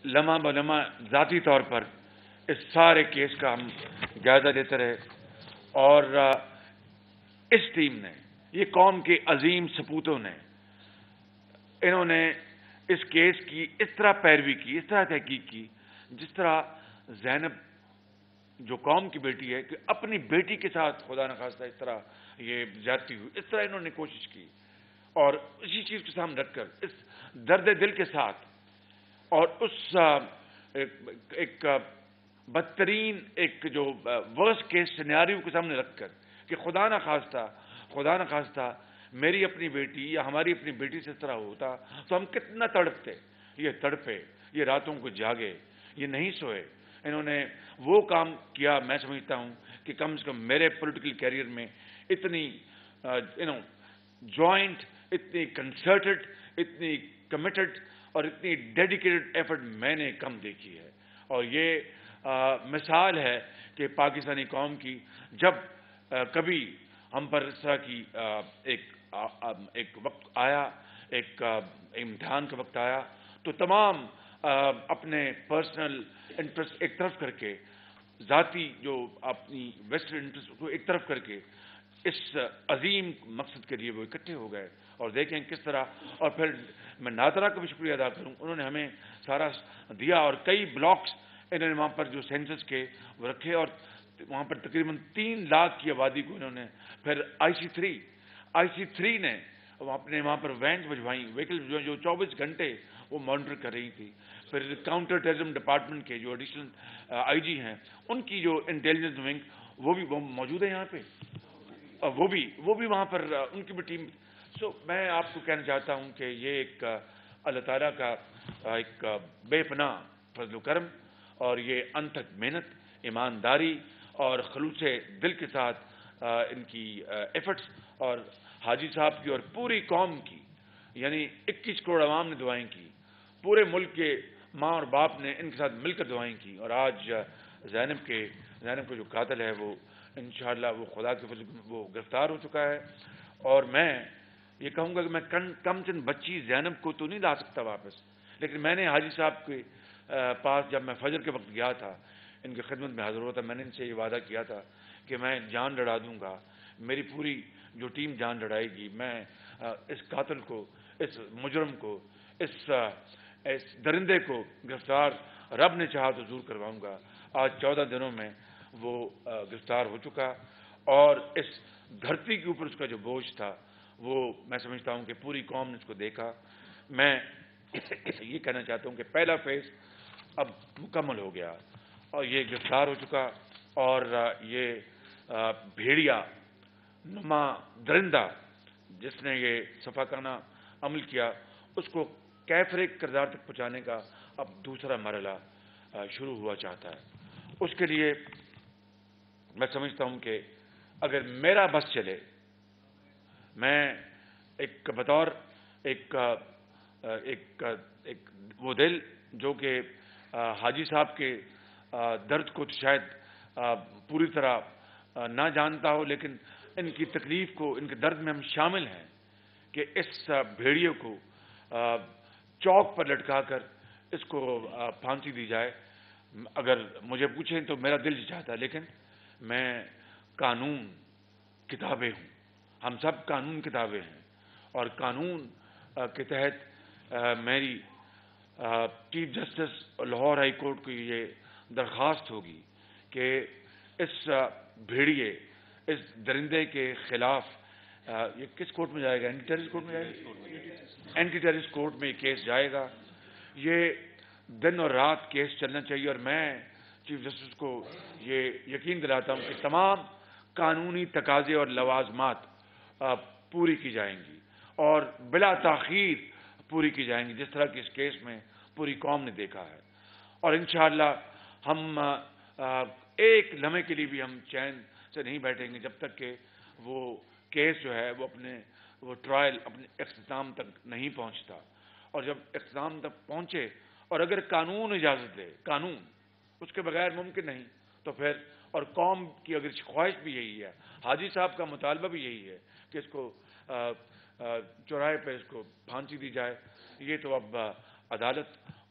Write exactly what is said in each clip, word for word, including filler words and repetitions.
لمحہ بہ لمحہ ذاتی طور پر اس سارے کیس کا ہم جائزہ لیتے رہے، اور اس ٹیم نے، یہ قوم کے عظیم سپوتوں نے، انہوں نے اس کیس کی اس طرح پیروی کی، اس طرح تحقیق کی، جس طرح زینب جو قوم کی بیٹی ہے کہ اپنی بیٹی کے ساتھ خدا نخواستہ اس طرح یہ زیادتی ہوئی، اس طرح انہوں نے کوشش کی، اور اسی چیز کے سامنے رکھ کر اس درد دل کے ساتھ اور اس ایک بدترین ایک جو ورسٹ کیس سینیریو کے سامنے رکھ کر کہ خدا نخواستہ خدا نخواستہ میری اپنی بیٹی یا ہماری اپنی بیٹی سے اس طرح ہوتا تو ہم کتنا تڑپتے، یہ تڑپے، یہ راتوں کو جاگے، یہ نہیں سوئے، انہوں نے وہ کام کیا۔ میں سمجھتا ہوں کہ کم سے کم میرے پولیٹیکل کیریئر میں اتنی یو نو جوائنٹ، اتنی کنسرٹڈ، اتنی کمیٹڈ اور اتنی ڈیڈیکیٹڈ ایفرٹ میں نے کم دیکھی ہے، اور یہ آ, مثال ہے کہ پاکستانی قوم کی جب آ, کبھی ہم پر اس طرح کی آ, ایک آ, آ, ایک وقت آیا، ایک آ, امتحان کا وقت آیا، تو تمام آ, اپنے پرسنل انٹرسٹ ایک طرف کر کے، ذاتی جو اپنی ویسٹرن انٹرسٹ کو ایک طرف کر کے اس عظیم مقصد کے لیے وہ اکٹھے ہو گئے، اور دیکھیں کس طرح۔ اور پھر میں ناظرہ کا بھی شکریہ ادا کروں، انہوں نے ہمیں سارا دیا، اور کئی بلاکس انہوں نے وہاں پر جو سینسس کے وہ رکھے، اور وہاں پر تقریباً تین لاکھ کی آبادی کو انہوں نے پھر آئی سی تھری آئی سی تھری نے اپنے وہاں پر وینس بھجوائیں، وہیکل جو چوبیس گھنٹے وہ مانیٹر کر رہی تھی۔ پھر کاؤنٹر ٹیررزم ڈپارٹمنٹ کے جو ایڈیشنل آئی جی ہیں، ان کی جو انٹیلیجنس ونگ وہ بھی وہ موجود ہے یہاں پہ، اور وہ بھی وہ بھی وہاں پر ان کی بھی ٹیم۔ سو میں آپ کو کہنا چاہتا ہوں کہ یہ ایک اللہ تعالیٰ کا ایک بے پناہ فضل و کرم، اور یہ انتھک محنت، ایمانداری اور خلوص دل کے ساتھ ان کی ایفرٹس، اور حاجی صاحب کی اور پوری قوم کی، یعنی اکیس کروڑ عوام نے دعائیں کی، پورے ملک کے ماں اور باپ نے ان کے ساتھ مل کر دعائیں کی، اور آج زینب کے زینب کا جو قاتل ہے وہ انشاءاللہ وہ خدا کے فضل وہ گرفتار ہو چکا ہے۔ اور میں یہ کہوں گا کہ میں کم چند بچی زینب کو تو نہیں لا سکتا واپس، لیکن میں نے حاجی صاحب کے پاس جب میں فجر کے وقت گیا تھا، ان کی خدمت میں حاضر ہوا تھا، میں نے ان سے یہ وعدہ کیا تھا کہ میں جان لڑا دوں گا، میری پوری جو ٹیم جان لڑائے گی، میں اس قاتل کو، اس مجرم کو، اس اس درندے کو گرفتار رب نے چاہا تو ضرور کرواؤں گا۔ آج چودہ دنوں میں وہ گرفتار ہو چکا، اور اس دھرتی کے اوپر اس کا جو بوجھ تھا وہ میں سمجھتا ہوں کہ پوری قوم نے اس کو دیکھا۔ میں یہ کہنا چاہتا ہوں کہ پہلا فیز اب مکمل ہو گیا، اور یہ گرفتار ہو چکا، اور یہ بھیڑیا نما درندہ جس نے یہ صفاقانہ عمل کیا، اس کو کیفر کردار تک پہنچانے کا اب دوسرا مرحلہ شروع ہوا چاہتا ہے۔ اس کے لیے میں سمجھتا ہوں کہ اگر میرا بس چلے، میں ایک بطور ایک ایک ایک وہ دل جو کہ حاجی صاحب کے درد کو شاید پوری طرح نہ جانتا ہو، لیکن ان کی تکلیف کو، ان کے درد میں ہم شامل ہیں کہ اس بھیڑیے کو چوک پر لٹکا کر اس کو پھانسی دی جائے۔ اگر مجھے پوچھیں تو میرا دل چاہتا ہے، لیکن میں قانون کتابیں ہوں، ہم سب قانون کتابیں ہیں، اور قانون کے تحت میری chief justice Lahore high court کو یہ درخواست ہوگی کہ اس بھیڑیے، اس درندے کے خلاف یہ کس کورٹ میں جائے گا؟ اینٹی ٹیررسٹ کورٹ میں جائے گا، اینٹی ٹیررسٹ کورٹ میں یہ کیس جائے گا۔ یہ دن اور رات کیس چلنا چاہیے، اور میں چیف جسٹس کو یہ یقین دلاتا ہوں کہ تمام قانونی تقاضے اور لوازمات پوری کی جائیں گی، اور بلا تاخیر پوری کی جائیں گی، جس طرح کی اس کیس میں پوری قوم نے دیکھا ہے۔ اور انشاءاللہ ہم ایک لمحے کے لیے بھی ہم چین سے نہیں بیٹھیں گے جب تک کہ وہ کیس جو ہے وہ اپنے وہ ٹرائل اپنے اختتام تک نہیں پہنچتا، اور جب اختتام تک پہنچے، اور اگر قانون اجازت دے، قانون اس کے بغیر ممکن نہیں، تو پھر اور قوم کی اگر خواہش بھی یہی ہے، حاجی صاحب کا مطالبہ بھی یہی ہے کہ اس کو چوراہے پہ اس کو پھانسی دی جائے، یہ تو اب عدالت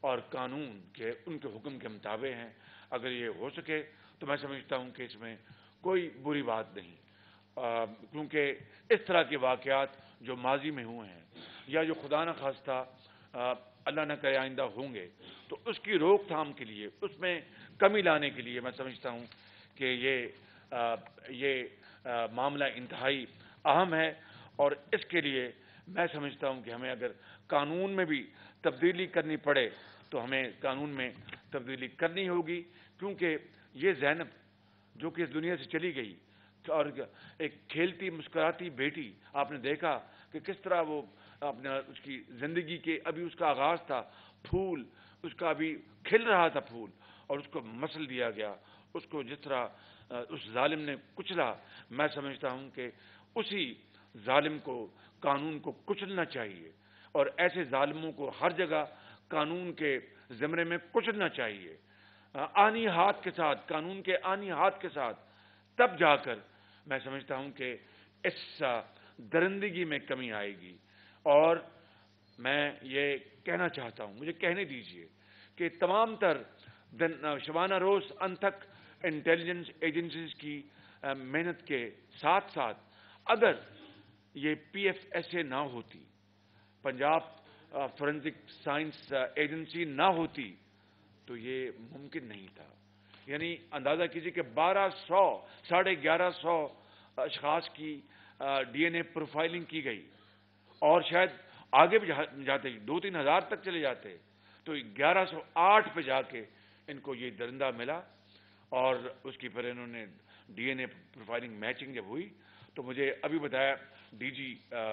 اور قانون کے ان کے حکم کے مطابق ہیں. اگر یہ ہو سکے تو میں سمجھتا ہوں کہ اس میں کوئی بری بات نہیں، کیونکہ اس طرح کے واقعات جو ماضی میں ہوئے ہیں یا جو خدا نہ خواستہ اللہ نہ کرے آئندہ ہوں گے، تو اس کی روک تھام کے لیے، اس میں کمی لانے کے لیے میں سمجھتا ہوں کہ یہ یہ معاملہ انتہائی اہم ہے. اور اس کے لیے میں سمجھتا ہوں کہ ہمیں اگر قانون میں بھی تبدیلی کرنی پڑے تو ہمیں قانون میں تبدیلی کرنی ہوگی، کیونکہ یہ زینب جو کہ اس دنیا سے چلی گئی اور ایک کھیلتی مسکراتی بیٹی، آپ نے دیکھا کہ کس طرح وہ اپنے اس کی زندگی کے ابھی اس کا آغاز تھا، پھول اس کا ابھی کھل رہا تھا پھول، اور اس کو مسل دیا گیا. اس کو جس طرح اس ظالم نے کچلا، میں سمجھتا ہوں کہ اسی ظالم کو قانون کو کچلنا چاہیے، اور ایسے ظالموں کو ہر جگہ قانون کے زمرے میں کچلنا چاہیے، آنی ہاتھ کے ساتھ، قانون کے آنی ہاتھ کے ساتھ. تب جا کر میں سمجھتا ہوں کہ اس درندگی میں کمی آئے گی. اور میں یہ کہنا چاہتا ہوں، مجھے کہنے دیجئے کہ تمام تر شبانہ روز انتھک انٹیلیجنس ایجنسیز کی محنت کے ساتھ ساتھ اگر یہ پی ایف ایس اے نہ ہوتی، پنجاب فورینسک سائنس ایجنسی نہ ہوتی، تو یہ ممکن نہیں تھا. یعنی اندازہ کیجیے کہ بارہ سو ساڑھے گیارہ سو اشخاص کی ڈی این اے پروفائلنگ کی گئی، اور شاید آگے بھی جاتے دو تین ہزار تک چلے جاتے، تو گیارہ سو آٹھ پہ جا کے ان کو یہ درندہ ملا. اور اس کی پھر انہوں نے D N A profiling matching جب ہوئی تو مجھے ابھی بتایا ڈی جی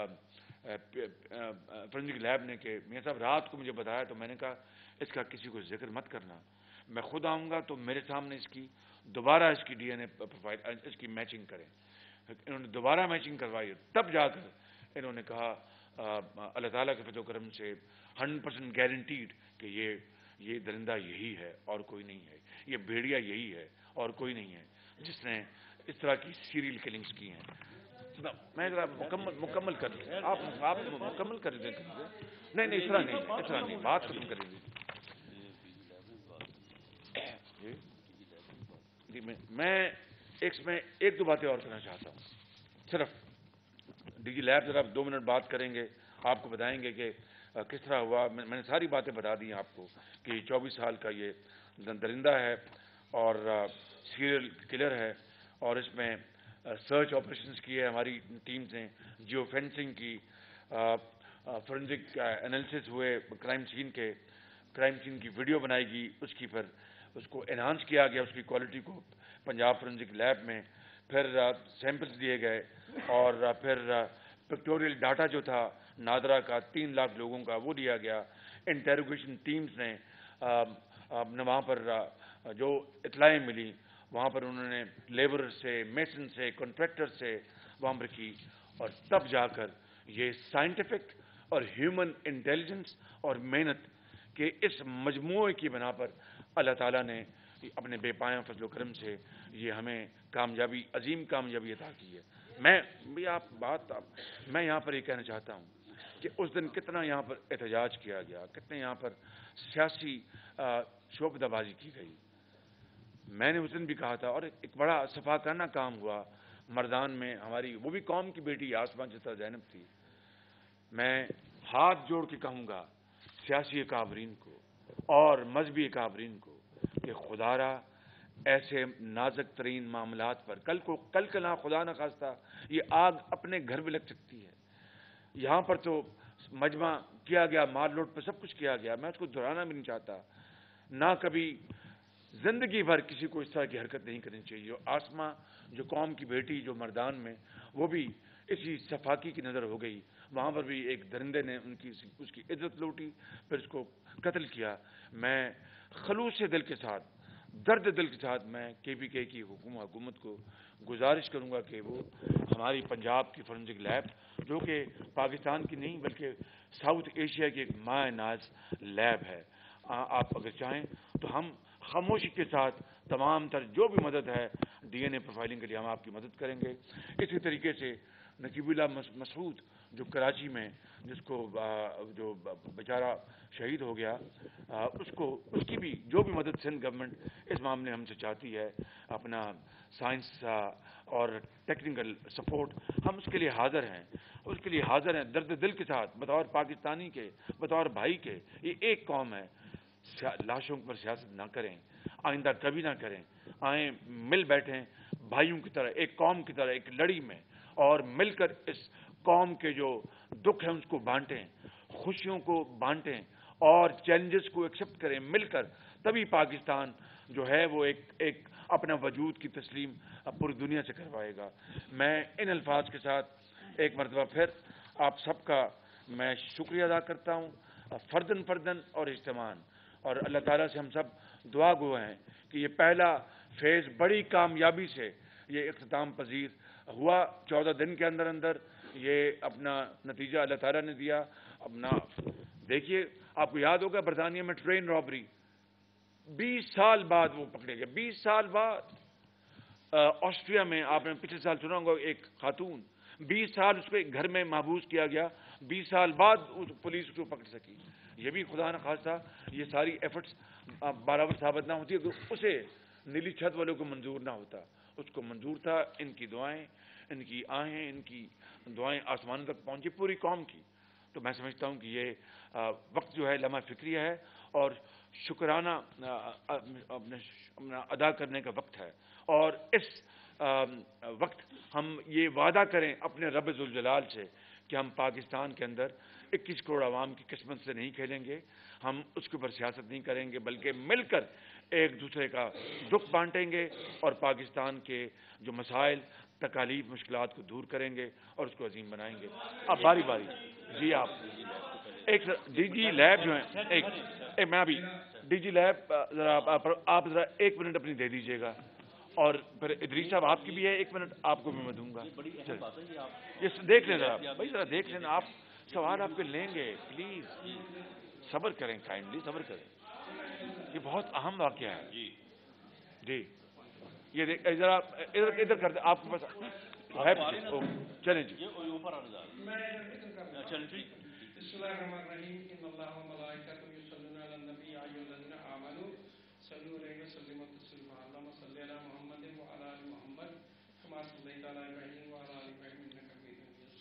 فورینسک لیب نے کہ میاں صاحب رات کو مجھے بتایا، تو میں نے کہا اس کا کسی کو ذکر مت کرنا، میں خود آؤں گا تو میرے سامنے اس کی دوبارہ اس کی ڈی این اے پروفائل اس کی میچنگ کریں. انہوں نے دوبارہ میچنگ کروائی، تب جا کر انہوں نے کہا اللہ تعالیٰ کے فضل و کرم سے ہنڈریڈ پرسینٹ گارنٹیڈ کہ یہ یہ درندہ یہی ہے اور کوئی نہیں ہے، یہ بھیڑیا یہی ہے اور کوئی نہیں ہے جس نے اس طرح کی سیریل کلنگز کی ہیں. میں ذرا مکمل مکمل کر دیں، آپ آپ مکمل کر دیں. نہیں نہیں اس طرح نہیں اس طرح نہیں بات ختم کریں گے. جی میں ایک میں ایک دو باتیں اور کرنا چاہتا ہوں. صرف ڈی جی لیب ذرا دو منٹ بات کریں گے، آپ کو بتائیں گے کہ کس طرح ہوا. میں نے ساری باتیں بتا دی ہیں آپ کو کہ چوبیس سال کا یہ درندہ ہے اور سیریل کلر ہے، اور اس میں سرچ آپریشنز کی ہے ہماری ٹیمز نے، جیو فینسنگ کی، فورینسک انالیسس ہوئے کرائم سین کے، کرائم سین کی ویڈیو بنائی گئی، اس کی پھر اس کو انہانس کیا گیا اس کی کوالٹی کو پنجاب فورینسک لیب میں، پھر سیمپلز دیے گئے، اور پھر پکٹوریل ڈاٹا جو تھا نادرا کا تین لاکھ لوگوں کا وہ دیا گیا. انٹیروگیشن ٹیمز نے وہاں پر جو اطلاعیں ملی وہاں پر انہوں نے لیبر سے، میسن سے، کنٹریکٹر سے وہاں پر کی، اور تب جا کر یہ سائنٹیفک اور ہیومن انٹیلیجنس اور محنت کے اس مجموعے کی بنا پر اللہ تعالیٰ نے اپنے بے پایاں فضل و کرم سے یہ ہمیں کامیابی، عظیم کامیابی عطا کی ہے. میں بھی آپ بات میں یہاں پر یہ کہنا چاہتا ہوں کہ اس دن کتنا یہاں پر احتجاج کیا گیا، کتنے یہاں پر سیاسی شعبدہ بازی کی گئی. میں نے اس دن بھی کہا تھا، اور ایک بڑا صفاقانہ کام ہوا مردان میں، ہماری وہ بھی قوم کی بیٹی آسمان جیسا زینب تھی. میں ہاتھ جوڑ کے کہوں گا سیاسی اکابرین کو اور مذہبی اکابرین کو کہ خدا را ایسے نازک ترین معاملات پر کل کو کل کلا خدا نہ خواستہ یہ آگ اپنے گھر بھی لگ سکتی ہے. یہاں پر تو مجمع کیا گیا، مار لوٹ پہ سب کچھ کیا گیا، میں اس کو دہرانا بھی نہیں چاہتا. نہ کبھی زندگی بھر کسی کو اس طرح کی حرکت نہیں کرنی چاہیے. جو آسماں، جو قوم کی بیٹی جو مردان میں، وہ بھی اسی صفاقی کی نظر ہو گئی. وہاں پر بھی ایک درندے نے ان کی اس کی عزت لوٹی، پھر اس کو قتل کیا. میں خلوص دل کے ساتھ، درد دل کے ساتھ میں کے پی کے کی حکومت حکومت کو گزارش کروں گا کہ وہ ہماری پنجاب کی فورینسک لیب جو کہ پاکستان کی نہیں بلکہ ساؤتھ ایشیا کی ایک ماں ناز لیب ہے، آپ اگر چاہیں تو ہم خاموشی کے ساتھ تمام تر جو بھی مدد ہے ڈی این اے پروفائلنگ کے لیے ہم آپ کی مدد کریں گے. اسی طریقے سے نقیب اللہ مسعود جو کراچی میں جس کو جو بیچارہ شہید ہو گیا، اس کو اس کی بھی جو بھی مدد سندھ گورنمنٹ اس معاملے ہم سے چاہتی ہے، اپنا سائنس اور ٹیکنیکل سپورٹ، ہم اس کے لیے حاضر ہیں، اس کے لیے حاضر ہیں درد دل کے ساتھ، بطور پاکستانی کے، بطور بھائی کے۔ یہ ایک قوم ہے، لاشوں پر سیاست نہ کریں، آئندہ کبھی نہ کریں، آئیں مل بیٹھیں بھائیوں کی طرح، ایک قوم کی طرح، ایک لڑی میں، اور مل کر اس قوم کے جو دکھ ہیں اس کو بانٹیں، خوشیوں کو بانٹیں اور چیلنجز کو ایکسیپٹ کریں مل کر، تبھی پاکستان جو ہے وہ ایک ایک اپنا وجود کی تسلیم پوری دنیا سے کروائے گا۔ میں ان الفاظ کے ساتھ ایک مرتبہ پھر آپ سب کا میں شکریہ ادا کرتا ہوں، فردن فردن اور اجتماعاً، اور اللہ تعالیٰ سے ہم سب دعا گو ہیں کہ یہ پہلا فیز بڑی کامیابی سے یہ اختتام پذیر ہوا، چودہ دن کے اندر اندر یہ اپنا نتیجہ اللہ تعالیٰ نے دیا۔ اپنا دیکھیے، آپ کو یاد ہوگا برطانیہ میں ٹرین رابری بیس سال بعد وہ پکڑے گئے، بیس سال بعد۔ آسٹریا میں آپ نے پچھلے سال سنا ہوگا ایک خاتون، بیس سال اس کو ایک گھر میں محبوس کیا گیا، بیس سال بعد پولیس اس کو پکڑ سکی۔ یہ بھی خدا نہ خواستہ یہ ساری ایفرٹس برابر ثابت نہ ہوتی، اسے نیلی چھت والوں کو منظور نہ ہوتا، اس کو منظور تھا۔ ان کی دعائیں، ان کی آہیں، ان کی دعائیں آسمانوں تک پہنچی پوری قوم کی۔ تو میں سمجھتا ہوں کہ یہ وقت جو ہے لمحہ فکریہ ہے اور شکرانہ اپنا ادا کرنے کا وقت ہے، اور اس وقت ہم یہ وعدہ کریں اپنے رب ذوالجلال سے کہ ہم پاکستان کے اندر اکیس کروڑ عوام کی قسمت سے نہیں کھیلیں گے، ہم اس کے اوپر سیاست نہیں کریں گے، بلکہ مل کر ایک دوسرے کا دکھ بانٹیں گے اور پاکستان کے جو مسائل، تکالیف، مشکلات کو دور کریں گے اور اس کو عظیم بنائیں گے۔ اب باری باری جی آپ ایک ڈی جی لیب جو ہیں، ایک ایک میں ابھی ڈی جی لیب ذرا آپ ذرا ایک منٹ اپنی دے دیجیے گا، اور پھر ادریس صاحب آپ کی بھی ہے ایک منٹ، آپ کو بھی میں دوں گا۔ یہ دیکھ لیں ذرا بھائی، ذرا دیکھ لیں، آپ سوال آپ کے لیں گے، پلیز صبر کریں، کائنڈلی صبر کریں، یہ بہت اہم واقعہ ہے۔ جی جی یہ دیکھ ذرا ادھر ادھر کر دیں، آپ کے پاس ہے، چلیں جی۔ بسم اللہ الرحمن الرحیم، ان اللہ و ملائکتہ یصلون علی النبی یا ایھا الذین آمنوا صلوا علیہ وسلموا تسلیما، اللہم صل علی محمد وعلی آل محمد کما صلیت علی ابراہیم وعلی آل ابراہیم انک حمید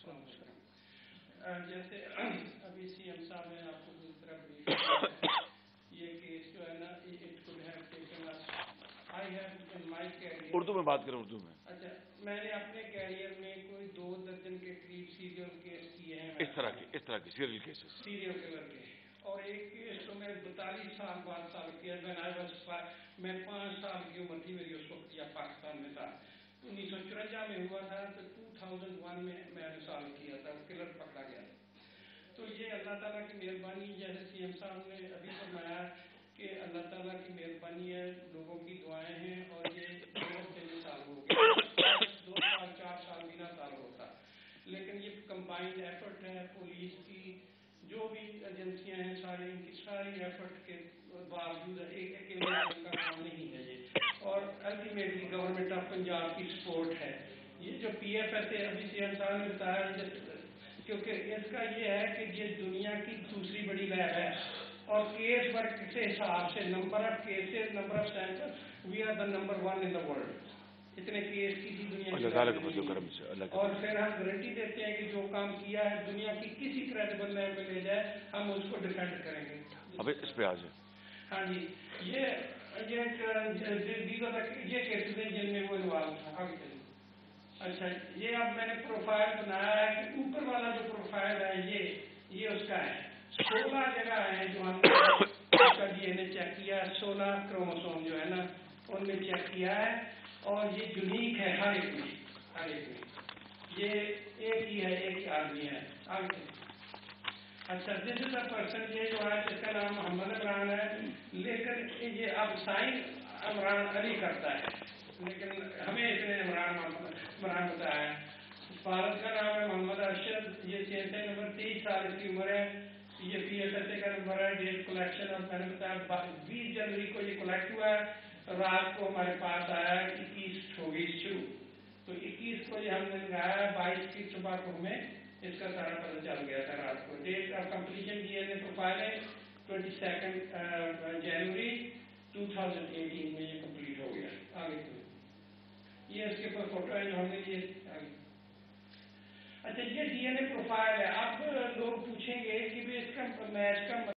مجید۔ جیسے ابھی سی ایم صاحب نے آپ کو دوسرا بریف کیا، یہ کیس جو ہے نا، it could have taken us, I have in my career, Urdu میں بات کریں، اردو میں۔ اچھا، میں نے اپنے کیریئر میں کوئی دو درجن کے قریب سیریل کیس کیے ہیں، اس طرح کے اس طرح کے سیریل کیسز، سیریل کلر کے، اور ایک کیس تو میں بتالیس سال بعد سال کیا، میں پانچ سال کی عمر تھی میری اس وقت، یا پاکستان میں تھا، انیس سو چورنجا میں ہوا تھا، تو ٹو تھاؤزینڈ ون میں میں نے سال کیا تھا، کلر پکڑا گیا۔ تو یہ اللہ تعالیٰ کی مہربانی، جیسے سی ایم صاحب نے ابھی فرمایا کہ اللہ تعالیٰ کی مہربانی ہے، لوگوں کی دعائیں ہیں، اور یہ دو تین سال ہو گئے، دو سال چار سال بھی نہ سال ہوتا، لیکن یہ کمبائنڈ ایفرٹ ہے پولیس کی، جو بھی ایجنسیاں ہیں سارے، ان کی ساری ایفرٹ کے باوجود ایک اکیلے کا کام نہیں ہے یہ، اور الٹیمیٹلی گورنمنٹ آف پنجاب کی سپورٹ ہے۔ یہ جو پی ایف ایس ہے، ابھی سی ایم صاحب نے بتایا، کیونکہ اس کا یہ ہے کہ یہ دنیا کی دوسری بڑی لیب ہے، اور کیس ورک کے حساب سے، number of cases, number of center, we are the number one in the world, اتنے کیس کسی دنیا اللہ تعالیٰ کے فضل و کرم سے، اللہ اور پھر ہم گارنٹی دیتے ہیں کہ جو کام کیا ہے دنیا کی کسی کریڈیبل لیول پہ لے جائے، ہم اس کو ڈیفینڈ کریں گے۔ اب اس پہ آ جائیں۔ ہاں جی، یہ یہ کیسز ہیں جن میں وہ انوالو تھا۔ اچھا، یہ اب میں نے پروفائل بنایا ہے کہ اوپر والا جو پروفائل ہے یہ یہ اس کا ہے، سولہ جگہ ہیں جو ہم نے جی این اے چیک کیا ہے، سولہ کروموسوم جو ہے نا ان میں چیک کیا ہے، اور یہ یونیک ہے ہر ایک میں، ہر ایک میں یہ ایک ہی ہے، ایک ہی آدمی ہے۔ اچھا، دس از اے پرسن، یہ جو ہے جس کا نام محمد عمران ہے، لیکن یہ اب سائن عمران علی کرتا ہے، لیکن ہمیں اس نے عمران عمران بتایا ہے۔ فارغ کا نام ہے محمد ارشد، یہ چھ نمبر، تیئیس سال اس کی عمر ہے، یہ پی ایس ایس اے کا نمبر ہے، ڈیٹ کلیکشن، اور میں نے بتایا بیس جنوری کو یہ کلیکٹ ہوا ہے، رات کو ہمارے پاس آیا ہے، اکیس ہو گئی شروع، تو تو اکیس کو یہ ہم نے لگایا، بائیس کی صبح کو ہمیں اس کا سارا پتہ چل گیا تھا رات کو. Date of completion D N A profile ہے twenty second January two thousand eighteen میں یہ کمپلیٹ ہو گیا. آگے تو یہ اس کے اوپر فوٹو ہے جو ہم نے یہ. اچھا یہ ڈی این اے پروفائل ہے. اب لوگ پوچھیں گے کہ بھی اس کا میچ کا